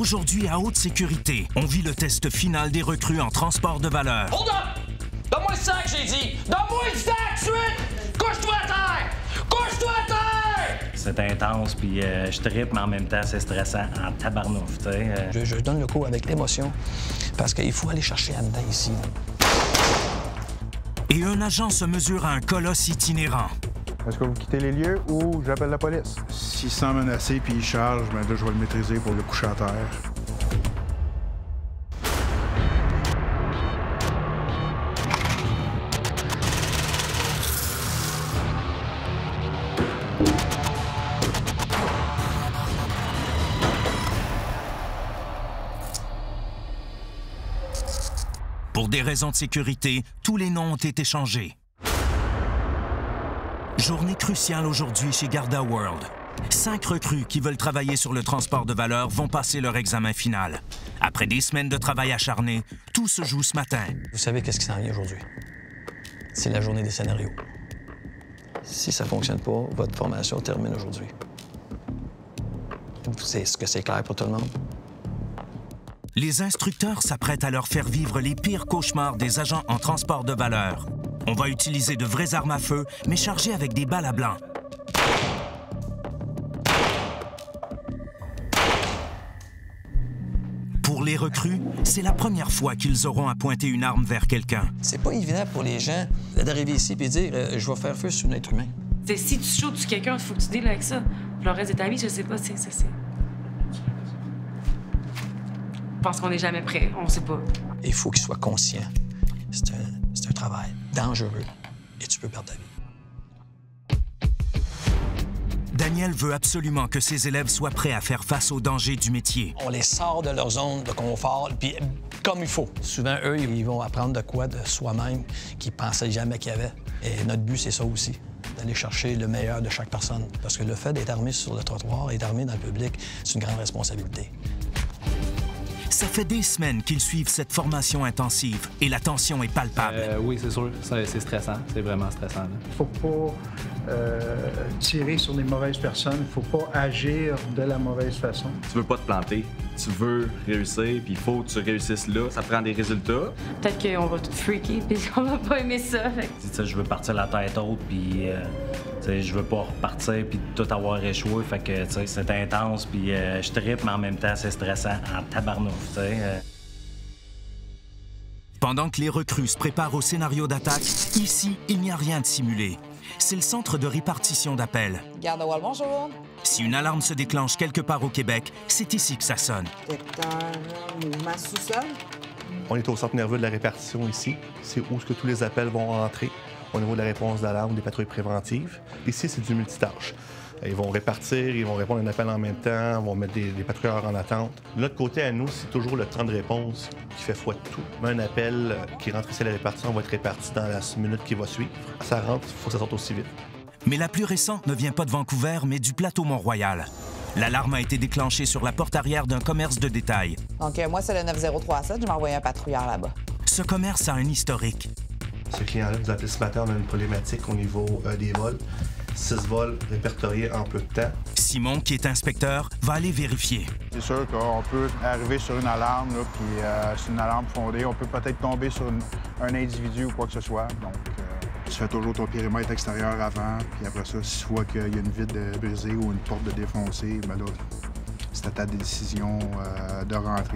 Aujourd'hui, à haute sécurité, on vit le test final des recrues en transport de valeur. Hold up! Donne-moi le sac, j'ai dit! Donne-moi le sac, suite! Couche-toi à terre! Couche-toi à terre! C'est intense, puis je trippe, mais en même temps, c'est stressant en tabarnouf, tu sais. Je donne le coup avec émotion, parce qu'il faut aller chercher en dedans ici. Et un agent se mesure à un colosse itinérant. Est-ce que vous quittez les lieux ou j'appelle la police? S'il se sent menacé puis il charge, bien là, je vais le maîtriser pour le coucher à terre. Pour des raisons de sécurité, tous les noms ont été changés. Journée cruciale aujourd'hui chez Garda World. 5 recrues qui veulent travailler sur le transport de valeur vont passer leur examen final. Après des semaines de travail acharné, tout se joue ce matin. Vous savez qu'est-ce qui s'en vient aujourd'hui? C'est la journée des scénarios. Si ça ne fonctionne pas, votre formation termine aujourd'hui. Est-ce que c'est clair pour tout le monde? Les instructeurs s'apprêtent à leur faire vivre les pires cauchemars des agents en transport de valeur. On va utiliser de vraies armes à feu, mais chargées avec des balles à blanc. Pour les recrues, c'est la première fois qu'ils auront à pointer une arme vers quelqu'un. C'est pas évident pour les gens d'arriver ici et dire je vais faire feu sur un être humain. T'sais, si tu shootes sur quelqu'un, il faut que tu deals avec ça. Le reste de ta vie, je sais pas, c'est. Je pense qu'on n'est jamais prêt, on sait pas. Il faut qu'il soit conscient. C'est un travail dangereux et tu peux perdre ta vie. Daniel veut absolument que ses élèves soient prêts à faire face aux dangers du métier. On les sort de leur zone de confort, puis comme il faut. Souvent, eux, ils vont apprendre de quoi de soi-même qu'ils pensaient jamais qu'il y avait. Et notre but, c'est ça aussi, d'aller chercher le meilleur de chaque personne. Parce que le fait d'être armé sur le trottoir, être armé dans le public, c'est une grande responsabilité. Ça fait des semaines qu'ils suivent cette formation intensive et la tension est palpable. Oui, c'est sûr. C'est stressant. C'est vraiment stressant. Il ne faut pas tirer sur les mauvaises personnes. Il ne faut pas agir de la mauvaise façon. Tu veux pas te planter. Tu veux réussir, puis il faut que tu réussisses là. Ça prend des résultats. Peut-être qu'on va tout freaker puis qu'on va pas aimer ça. Je veux partir la tête haute, puis je veux pas repartir puis tout avoir échoué. Fait que c'est intense, puis je trippe, mais en même temps, c'est stressant en tabarnouf. Pendant que les recrues se préparent au scénario d'attaque, ici, il n'y a rien de simulé. C'est le centre de répartition d'appels. Garda World, bonjour. Si une alarme se déclenche quelque part au Québec, c'est ici que ça sonne. Détecteur, mouvement sous-sol. On est au centre nerveux de la répartition ici. C'est où est-ce que tous les appels vont rentrer au niveau de la réponse d'alarme, des patrouilles préventives. Ici, c'est du multitâche. Ils vont répartir, ils vont répondre à un appel en même temps, vont mettre des patrouilleurs en attente. De l'autre côté, à nous, c'est toujours le temps de réponse qui fait foi de tout. Un appel qui rentre ici à la répartition va être réparti dans la minute qui va suivre. Ça rentre, il faut que ça sorte aussi vite. Mais la plus récente ne vient pas de Vancouver, mais du plateau Mont-Royal. L'alarme a été déclenchée sur la porte arrière d'un commerce de détail. Donc, moi, c'est le 9037. Je m'ai envoyé un patrouilleur là-bas. Ce commerce a un historique. Ce client-là nous a appelé ce matin, on a une problématique au niveau des vols. 6 vols répertoriés en peu de temps. Simon, qui est inspecteur, va aller vérifier. C'est sûr qu'on peut arriver sur une alarme, là, puis c'est une alarme fondée. On peut peut-être tomber sur un individu ou quoi que ce soit. Donc, tu fais toujours ton périmètre extérieur avant, puis après ça, si tu vois qu'il y a une vitre brisée ou une porte de défoncée, bien là, c'est à ta décision de rentrer.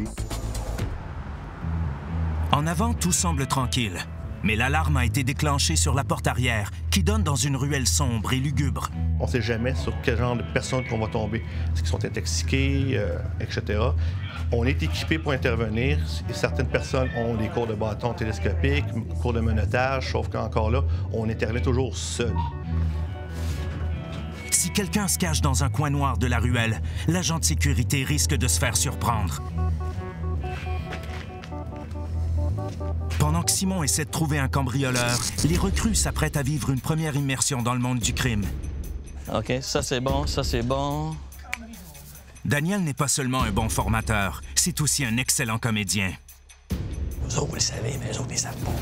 En avant, tout semble tranquille. Mais l'alarme a été déclenchée sur la porte arrière, qui donne dans une ruelle sombre et lugubre. On ne sait jamais sur quel genre de personnes qu'on va tomber. Est-ce qu'ils sont intoxiqués, etc. On est équipé pour intervenir. Et certaines personnes ont des cours de bâton télescopiques, cours de menottage, sauf qu'encore là, on intervient toujours seul. Si quelqu'un se cache dans un coin noir de la ruelle, l'agent de sécurité risque de se faire surprendre. Pendant que Simon essaie de trouver un cambrioleur, les recrues s'apprêtent à vivre une première immersion dans le monde du crime. OK, ça c'est bon, ça c'est bon. Daniel n'est pas seulement un bon formateur, c'est aussi un excellent comédien. Vous autres, vous le savez, mais eux autres, ils savent pas.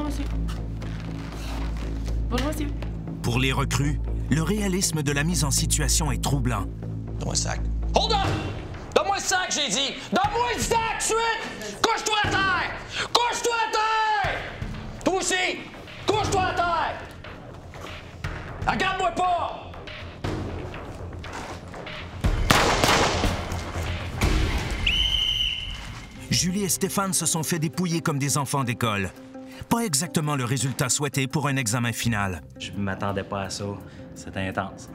monsieur. Bonjour, monsieur. Pour les recrues, le réalisme de la mise en situation est troublant. Donne-moi le sac. Hold on! Donne-moi le sac, j'ai dit! Donne-moi le sac, tout de suite! Couche-toi à terre! Couche-toi à terre! Toi aussi! Couche-toi à terre! Regarde-moi pas! Julie et Stéphane se sont fait dépouiller comme des enfants d'école. Pas exactement le résultat souhaité pour un examen final. Je m'attendais pas à ça. C'est intense.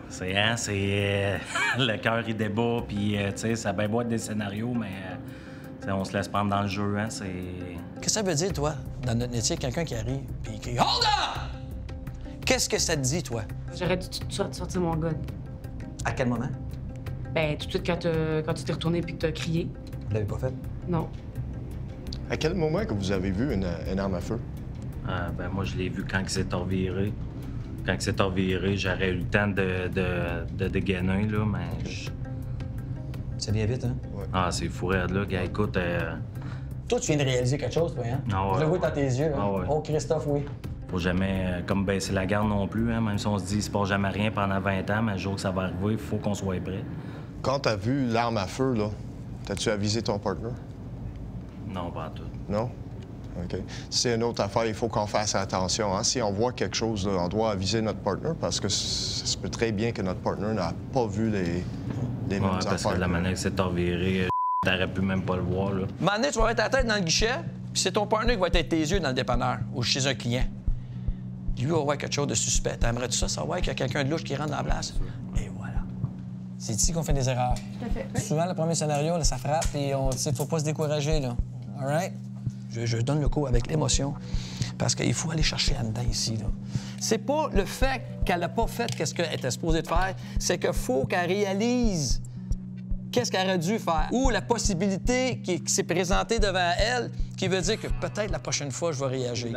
Le cœur, il débat, puis, tu sais, ça a bien beau être des scénarios, mais on se laisse prendre dans le jeu, hein, c'est... Qu'est-ce que ça veut dire, toi, dans notre métier, quelqu'un qui arrive puis qui... Hold on! Qu'est-ce que ça te dit, toi? J'aurais dû tout de suite sortir mon gun. À quel moment? Ben, tout de suite quand tu t'es retourné puis que t'as crié. Vous l'avez pas fait? Non. À quel moment que vous avez vu une arme à feu? Ben moi, je l'ai vu quand il s'est reviré. Quand il s'est reviré, j'aurais eu le temps de dégainer, là, mais... Ça vient vite, hein? Ouais. Ah, c'est fou, raide, là. Gars, écoute... Toi, tu viens de réaliser quelque chose, toi, hein? Ah ouais, Je le vois ouais. dans tes yeux, hein? Ah ouais. Oh, Christophe, oui. Faut jamais, comme baisser la garde non plus, hein. Même si on se dit, il se passe jamais rien pendant 20 ans, mais le jour que ça va arriver, il faut qu'on soit prêt. Quand t'as vu l'arme à feu, là, t'as-tu avisé ton partner? Non, pas tout. Non? OK. C'est une autre affaire, il faut qu'on fasse attention. Hein? Si on voit quelque chose, là, on doit aviser notre partner parce que ça se peut très bien que notre partner n'a pas vu les mêmes Ouais, parce affaires. que la manière que c'est reviré, t'aurais pu même pas le voir, là. Un moment donné, tu vas mettre ta tête dans le guichet, puis c'est ton partner qui va être tes yeux dans le dépanneur ou chez un client. Lui va voir quelque chose de suspect. T'aimerais-tu ça, savoir qu'il y a quelqu'un de louche qui rentre dans la place? Et voilà. C'est ici qu'on fait des erreurs. Tout à fait. Souvent, le premier scénario, là, ça frappe et on ne faut pas se décourager, là. All right? Je donne le coup avec l'émotion parce qu'il faut aller chercher en dedans ici, là. C'est pas le fait qu'elle n'a pas fait qu'est-ce qu'elle était supposée de faire, c'est qu'il faut qu'elle réalise qu'est-ce qu'elle aurait dû faire ou la possibilité qui s'est présentée devant elle qui veut dire que peut-être la prochaine fois, je vais réagir.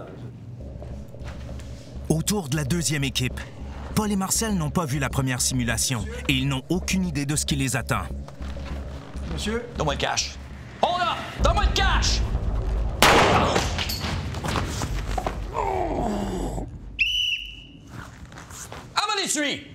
Autour de la deuxième équipe, Paul et Marcel n'ont pas vu la première simulation et ils n'ont aucune idée de ce qui les attend. Monsieur? Donne-moi le cash. Hold on! Donne-moi le cash! I'm gonna tuer!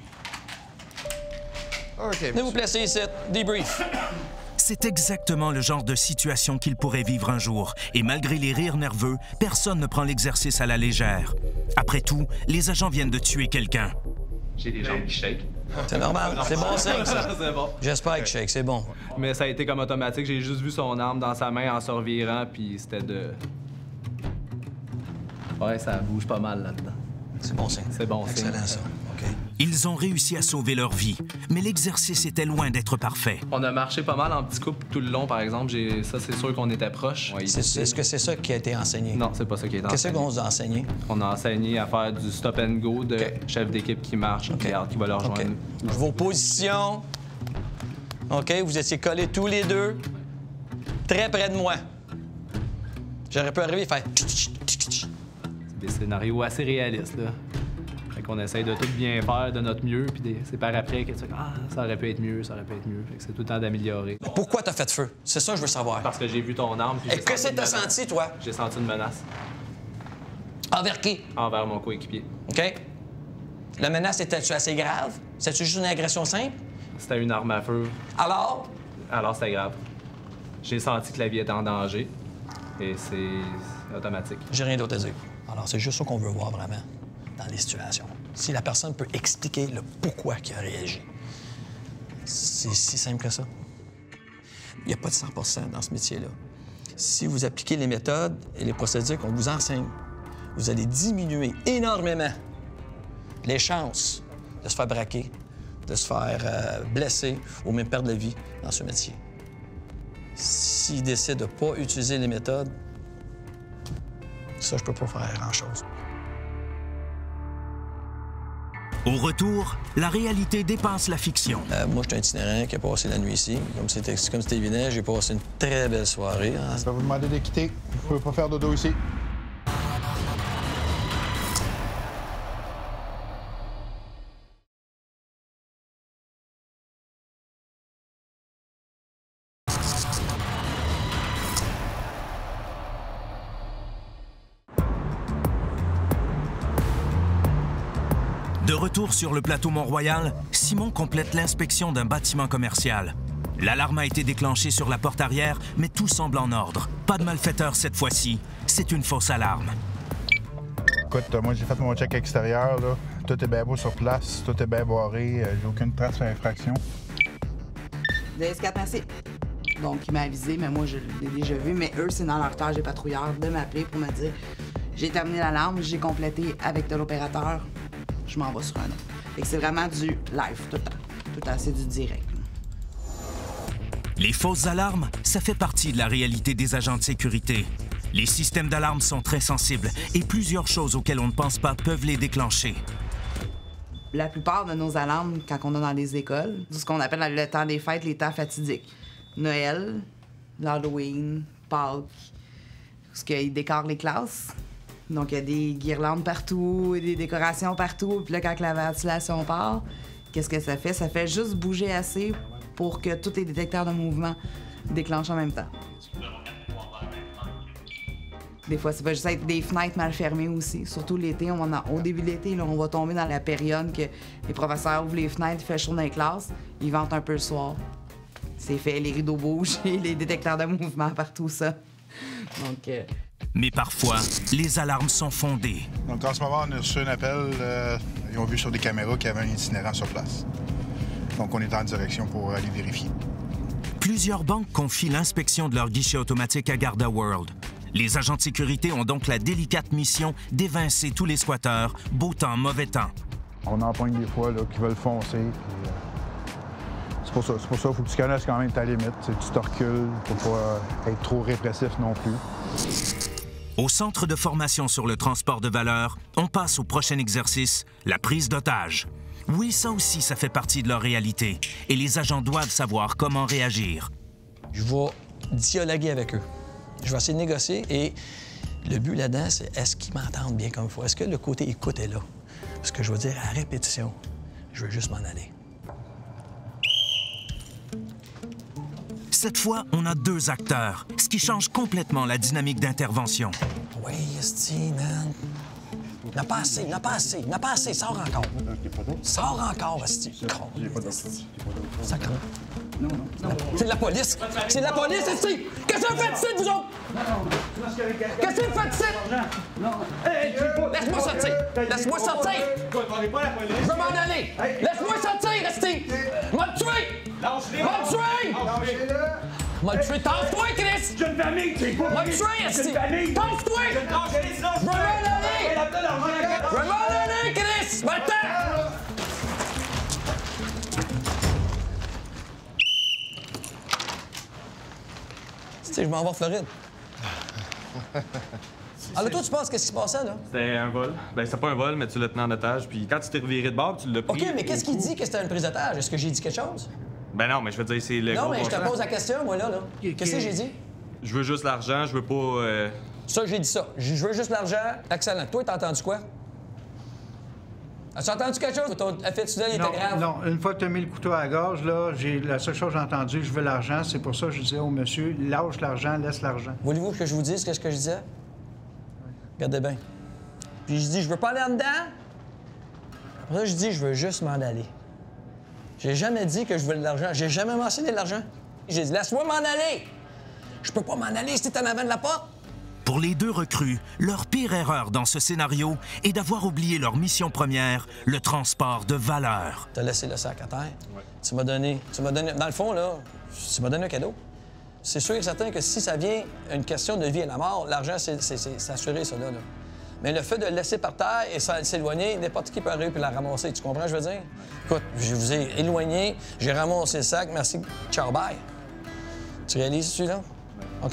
OK. Venez vous placer ici. Debrief. C'est exactement le genre de situation qu'ils pourraient vivre un jour. Et malgré les rires nerveux, personne ne prend l'exercice à la légère. Après tout, les agents viennent de tuer quelqu'un. J'ai des jambes qui shake. C'est normal. C'est bon signe, ça. C'est bon. J'espère que shake, c'est bon. Mais ça a été comme automatique. J'ai juste vu son arme dans sa main en se revirant, puis c'était de... Ouais, ça bouge pas mal là-dedans. C'est bon signe. C'est bon signe. Excellent, ça. OK. Ils ont réussi à sauver leur vie, mais l'exercice était loin d'être parfait. On a marché pas mal en petits couples tout le long, par exemple. Ça, c'est sûr qu'on était proches. Est-ce que c'est ça qui a été enseigné? Non, c'est pas ça qui est Qu'est-ce enseigné. qu'on vous a enseigné? On a enseigné à faire du stop and go de chef d'équipe qui marche, qui va leur rejoindre. OK. Vos positions. OK, vous étiez collés tous les deux, très près de moi. J'aurais pu arriver et faire... C'est des scénarios assez réalistes, là. Fait qu'on essaye de tout bien faire de notre mieux, puis c'est par après que tu dis « Ah, ça aurait pu être mieux, ça aurait pu être mieux. » Fait que c'est tout le temps d'améliorer. Pourquoi t'as fait feu? C'est ça que je veux savoir. Parce que j'ai vu ton arme, puis Et qu'est-ce que t'as senti, toi? J'ai senti une menace. Envers qui? Envers mon coéquipier. OK. La menace était-tu assez grave? C'était-tu juste une agression simple? C'était une arme à feu. Alors? Alors, c'était grave. J'ai senti que la vie était en danger, et c'est automatique. J'ai rien d'autre à dire. Alors, c'est juste ça qu'on veut voir vraiment dans les situations. Si la personne peut expliquer le pourquoi qu'il a réagi. C'est si simple que ça. Il n'y a pas de 100 dans ce métier-là. Si vous appliquez les méthodes et les procédures qu'on vous enseigne, vous allez diminuer énormément les chances de se faire braquer, de se faire blesser ou même perdre la vie dans ce métier. S'ils décident de ne pas utiliser les méthodes, ça, je peux pas faire grand-chose. Au retour, la réalité dépasse la fiction. Moi, je suis un itinérant qui a passé la nuit ici. Comme c'était évident, j'ai passé une très belle soirée. Hein. Je vais vous demander de quitter. Vous pouvez pas faire dodo ici. retour sur le plateau Mont-Royal, Simon complète l'inspection d'un bâtiment commercial. L'alarme a été déclenchée sur la porte arrière, mais tout semble en ordre. Pas de malfaiteur cette fois-ci. C'est une fausse alarme. Écoute, moi, j'ai fait mon check extérieur, là. Tout est bien beau sur place, tout est bien barré, j'ai aucune trace d'infraction. DS4, merci. Donc, il m'a avisé, mais moi, je l'ai déjà vu. Mais eux, c'est dans leur tâche des patrouilleurs de m'appeler pour me dire j'ai terminé l'alarme, j'ai complété avec de l'opérateur, je m'en vais sur un autre. Fait que c'est vraiment du live, tout le temps. Tout le temps, c'est du direct. Les fausses alarmes, ça fait partie de la réalité des agents de sécurité. Les systèmes d'alarme sont très sensibles et plusieurs choses auxquelles on ne pense pas peuvent les déclencher. La plupart de nos alarmes, quand on est dans les écoles, c'est ce qu'on appelle le temps des fêtes, les temps fatidiques. Noël, l'Halloween, Pâques, parce qu'ils décorent les classes. Donc, il y a des guirlandes partout, des décorations partout. Puis là, quand la ventilation part, qu'est-ce que ça fait? Ça fait juste bouger assez pour que tous les détecteurs de mouvement déclenchent en même temps. Des fois, ça peut juste être des fenêtres mal fermées aussi. Surtout l'été, au début de l'été, là, on va tomber dans la période que les professeurs ouvrent les fenêtres, il fait chaud dans les classes, ils ventent un peu le soir. C'est fait, les rideaux bougent et les détecteurs de mouvement partout, ça. Donc, Mais parfois, les alarmes sont fondées. Donc, en ce moment, on a reçu un appel. Ils ont vu sur des caméras qu'il y avait un itinérant sur place. Donc, on est en direction pour aller vérifier. Plusieurs banques confient l'inspection de leur guichet automatique à Garda World. Les agents de sécurité ont donc la délicate mission d'évincer tous les squatteurs, beau temps, mauvais temps. On en pointe des fois là, qui veulent foncer. C'est pour ça, il faut que tu connaisses quand même ta limite. Tu te recules pour pas être trop répressif non plus. Au centre de formation sur le transport de valeur, on passe au prochain exercice, la prise d'otage. Oui, ça aussi, ça fait partie de leur réalité. Et les agents doivent savoir comment réagir. Je vais dialoguer avec eux. Je vais essayer de négocier et le but là-dedans, c'est est-ce qu'ils m'entendent bien comme il faut? Est-ce que le côté écoute est là? Parce que je veux dire, à répétition, je veux juste m'en aller. Cette fois, on a 2 acteurs, ce qui change complètement la dynamique d'intervention. Oui, esti, man. Il n'a pas assez, il n'a pas assez, il n'a pas assez. Sors encore. Sors encore, esti. Sacrement. Non. C'est de la police. C'est de la police, esti. Qu'est-ce que vous faites ici, vous autres? Qu'est-ce que vous faites ici? Laisse-moi sortir. Laisse-moi sortir. Je veux m'en aller. Laisse-moi sortir, esti. M'a tué. M'a tué. M'a tué. Tasse-toi, Chris. J'ai une famille. M'a tué, esti. Tasse-toi. Je veux m'en aller. Je veux m'en aller, Chris. Va-t'en. Tu sais, je m'en vais en Floride. Alors toi, tu penses qu'est-ce qui se passait, là? C'était un vol. Ben, c'était pas un vol, mais tu l'as tenu en otage. Puis quand tu t'es reviré de bord, tu l'as pris. OK, mais qu'est-ce qu'il dit que c'était une prise d'otage? Est-ce que j'ai dit quelque chose? Ben non, mais je veux dire, c'est le Non, gros mais je te constant. pose la question, moi, là. Qu'est-ce que j'ai dit? Je veux juste l'argent, je veux pas... Ça, j'ai dit ça. Je veux juste l'argent. Excellent. Toi, t'as entendu quoi? As-tu entendu quelque chose? Ton effet de tunnel était grave? Non, une fois que tu as mis le couteau à la gorge, là, la seule chose que j'ai entendue, je veux l'argent. C'est pour ça que je disais au monsieur, lâche l'argent, laisse l'argent. Voulez-vous que je vous dise qu'est-ce que je disais? Regardez bien. Puis je dis, je veux pas aller en dedans. Après ça, je dis, je veux juste m'en aller. J'ai jamais dit que je veux de l'argent. J'ai jamais mentionné de l'argent. J'ai dit, laisse-moi m'en aller. Je peux pas m'en aller si t'es en avant de la porte. Pour les 2 recrues, leur pire erreur dans ce scénario est d'avoir oublié leur mission première, le transport de valeur. T'as laissé le sac à terre. Ouais. Tu m'as donné... Dans le fond, là, tu m'as donné un cadeau. C'est sûr et certain que si ça vient une question de vie et la mort, l'argent, c'est assuré, ça, là. Mais le fait de le laisser par terre et s'éloigner, n'importe qui peut arriver et la ramasser. Tu comprends ce que je veux dire? Écoute, je vous ai éloigné, j'ai ramassé le sac, merci, ciao, bye. Tu réalises celui-là? OK?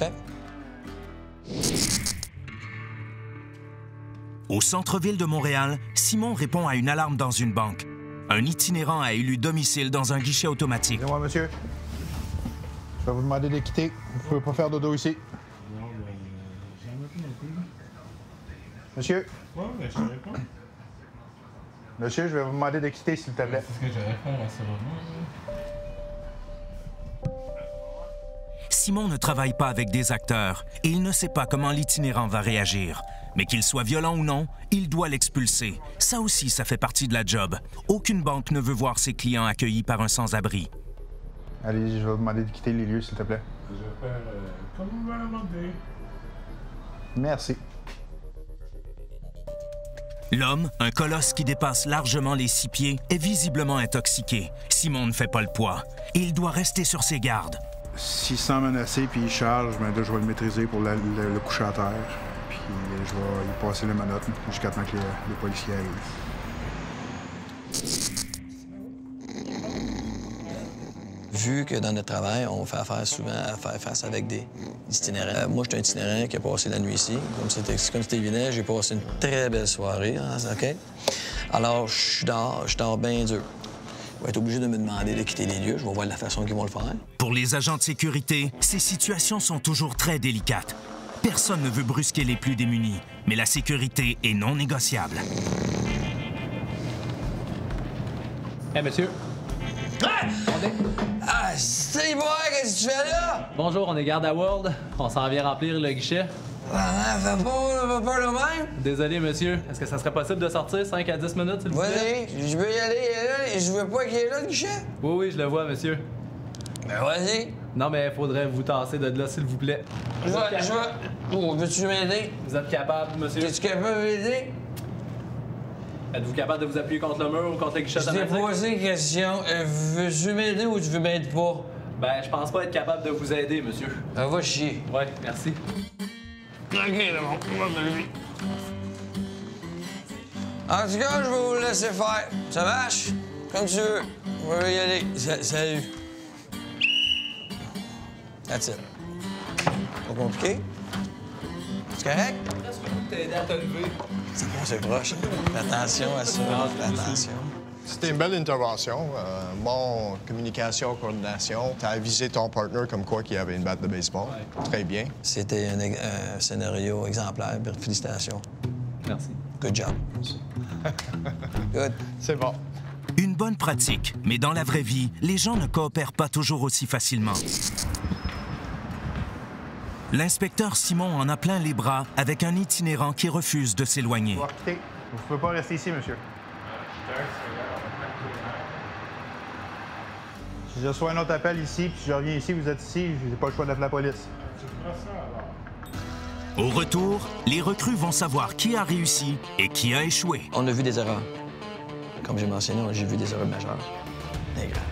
Au centre-ville de Montréal, Simon répond à une alarme dans une banque. Un itinérant a élu domicile dans un guichet automatique. C'est moi, monsieur. Je vais vous demander de quitter. Vous ne pouvez pas faire dodo ici. Non, mais j'en ai plus non plus. Monsieur? Oui, mais je te réponds. Monsieur, je vais vous demander de quitter, s'il te plaît. C'est ce que je réponds à ce moment. Simon ne travaille pas avec des acteurs et il ne sait pas comment l'itinérant va réagir. Mais qu'il soit violent ou non, il doit l'expulser. Ça aussi, ça fait partie de la job. Aucune banque ne veut voir ses clients accueillis par un sans-abri. Allez, je vais vous demander de quitter les lieux, s'il te plaît. Je vais faire comme vous m'avez demandé. Merci. L'homme, un colosse qui dépasse largement les 6 pieds, est visiblement intoxiqué. Simon ne fait pas le poids et il doit rester sur ses gardes. S'il se sent menacé puis il charge, ben là, je vais le maîtriser pour le coucher à terre. Puis je vais lui passer les menottes jusqu'à temps que les policiers arrivent. Vu que dans notre travail, on fait affaire souvent à faire face avec des itinérants. Moi, je suis un itinérant qui a passé la nuit ici. Comme c'était évident, j'ai passé une très belle soirée, hein, OK? Alors, je dors bien dur. Je vais être obligé de me demander de quitter les lieux. Je vais voir la façon qu'ils vont le faire. Pour les agents de sécurité, ces situations sont toujours très délicates. Personne ne veut brusquer les plus démunis, mais la sécurité est non négociable. Hey, monsieur. Ah, c'est bon, qu'est-ce que tu fais là? Bonjour, on est garde à World. On s'en vient remplir le guichet. Ah, fais pas le même. Désolé, monsieur. Est-ce que ça serait possible de sortir 5 à 10 minutes, s'il vous plaît? Vas-y, je veux y aller, et je veux pas qu'il y ait là, le guichet. Oui, je le vois, monsieur. Ben, vas-y. Non, mais il faudrait vous tasser de là, s'il vous plaît. Je vais. Oh, veux-tu m'aider? Vous êtes capable, monsieur? Es-tu capable d'aider? Êtes-vous capable de vous appuyer contre le mur ou contre le guichet automatique? Je t'ai posé une question. Veux-tu m'aider ou tu veux m'aider pas? Ben, je pense pas être capable de vous aider, monsieur. Ben, va chier. Ouais, merci. OK, là, bon, en tout cas, je vais vous laisser faire. Ça marche? Comme tu veux. On va y aller. Salut. That's it. Pas compliqué? C'est correct? Est-ce que je peux t'aider à te lever? C'est proche. Fais attention à ça. Fais attention. C'était une belle intervention. Bon, communication, coordination. Tu as avisé ton partner comme quoi qu'il y avait une batte de baseball. Ouais. Très bien. C'était un scénario exemplaire. Félicitations. Merci. Good job. Good. C'est bon. Une bonne pratique, mais dans la vraie vie, les gens ne coopèrent pas toujours aussi facilement. L'inspecteur Simon en a plein les bras avec un itinérant qui refuse de s'éloigner. Vous ne pouvez pas rester ici, monsieur. Si je reçois un autre appel ici, puis si je reviens ici, vous êtes ici, je n'ai pas le choix d'appeler la police. Au retour, les recrues vont savoir qui a réussi et qui a échoué. On a vu des erreurs. Comme j'ai mentionné, j'ai vu des erreurs majeures. Des graves.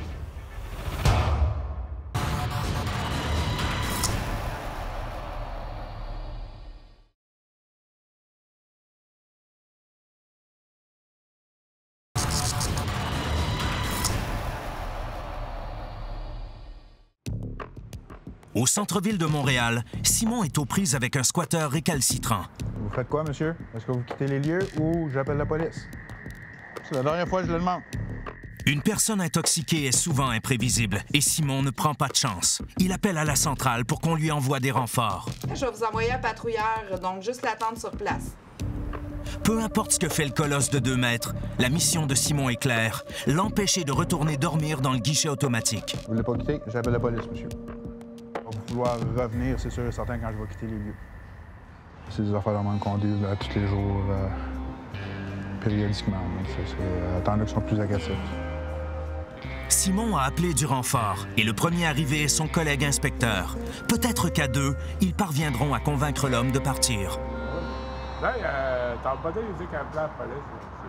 Au centre-ville de Montréal, Simon est aux prises avec un squatteur récalcitrant. Vous faites quoi, monsieur? Est-ce que vous quittez les lieux ou j'appelle la police? C'est la dernière fois que je le demande. Une personne intoxiquée est souvent imprévisible et Simon ne prend pas de chance. Il appelle à la centrale pour qu'on lui envoie des renforts. Je vais vous envoyer un patrouilleur, donc juste l'attendre sur place. Peu importe ce que fait le colosse de 2 mètres, la mission de Simon est claire, l'empêcher de retourner dormir dans le guichet automatique. Vous ne voulez pas quitter? J'appelle la police, monsieur. On va vouloir revenir, c'est sûr et certain, quand je vais quitter les lieux. C'est des affaires de même qu'on dit tous les jours, périodiquement. C'est tant qu'ils sont plus agressifs. Simon a appelé du renfort et le premier arrivé est son collègue inspecteur. Peut-être qu'à 2, ils parviendront à convaincre l'homme de partir. Hey, t'as pas dit qu'un plan à la police,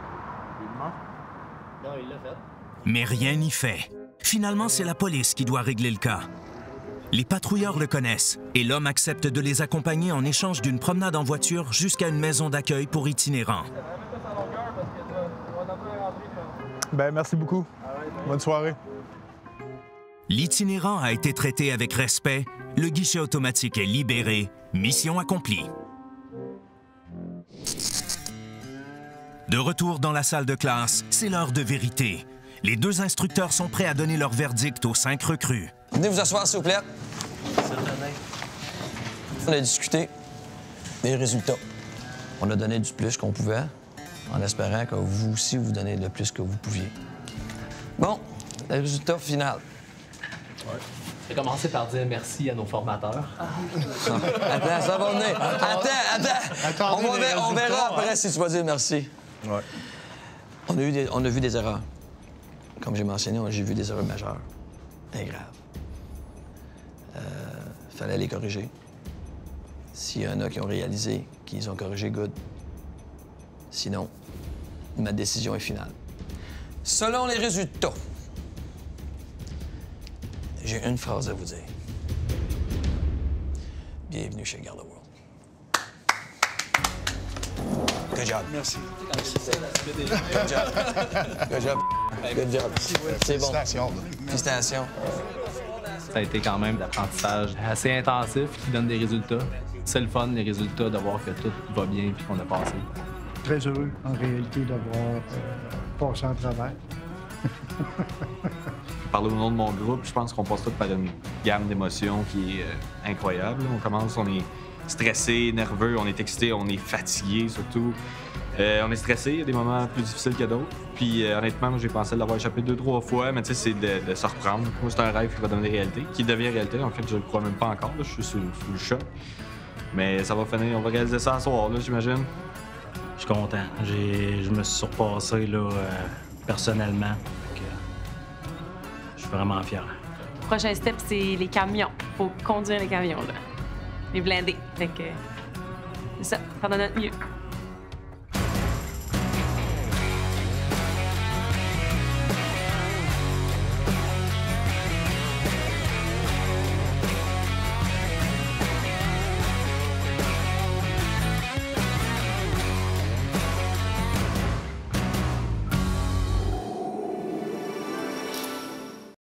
Non, il l'a fait. Mais rien n'y fait. Finalement, c'est la police qui doit régler le cas. Les patrouilleurs le connaissent et l'homme accepte de les accompagner en échange d'une promenade en voiture jusqu'à une maison d'accueil pour itinérants. Ben, merci beaucoup. Bonne soirée. L'itinérant a été traité avec respect, le guichet automatique est libéré, mission accomplie. De retour dans la salle de classe, c'est l'heure de vérité. Les 2 instructeurs sont prêts à donner leur verdict aux 5 recrues. Venez vous asseoir, s'il vous plaît. On a discuté des résultats. On a donné du plus qu'on pouvait, en espérant que vous aussi, vous donnez le plus que vous pouviez. Bon, le résultat final. Je vais commencer par dire merci à nos formateurs. Attends, ça va venir. Attends. On verra après si tu vas dire merci. Ouais. On a vu des erreurs. Comme j'ai mentionné, j'ai vu des erreurs majeures et graves. Fallait les corriger. S'il y en a qui ont réalisé qu'ils ont corrigé, good. Sinon, ma décision est finale. Selon les résultats, j'ai une phrase à vous dire. Bienvenue chez Garde World. Good job. Merci. Good job. Good job. Good job. C'est bon. Félicitations. Ça a été quand même d'apprentissage assez intensif qui donne des résultats. C'est le fun, les résultats, de voir que tout va bien et qu'on a passé. Très heureux, en réalité, d'avoir passé en travers. Parler au nom de mon groupe, je pense qu'on passe tous par une gamme d'émotions qui est incroyable. On commence, on est stressé, nerveux, on est excité, on est fatigué surtout. On est stressé, il y a des moments plus difficiles que d'autres. Puis honnêtement, moi, j'ai pensé l'avoir échappé 2-3 fois, mais tu sais, c'est de se reprendre. Moi, c'est un rêve qui va devenir réalité, qui devient réalité. En fait, je le crois même pas encore, là. Je suis sous le choc. Mais ça va finir, on va réaliser ça ce soir, là, j'imagine. Je suis content. Je me suis surpassé là, personnellement. Fait que, je suis vraiment fier. Le prochain step, c'est les camions. Faut conduire les camions, là. Les blindés. Fait que c'est ça, faire de notre mieux.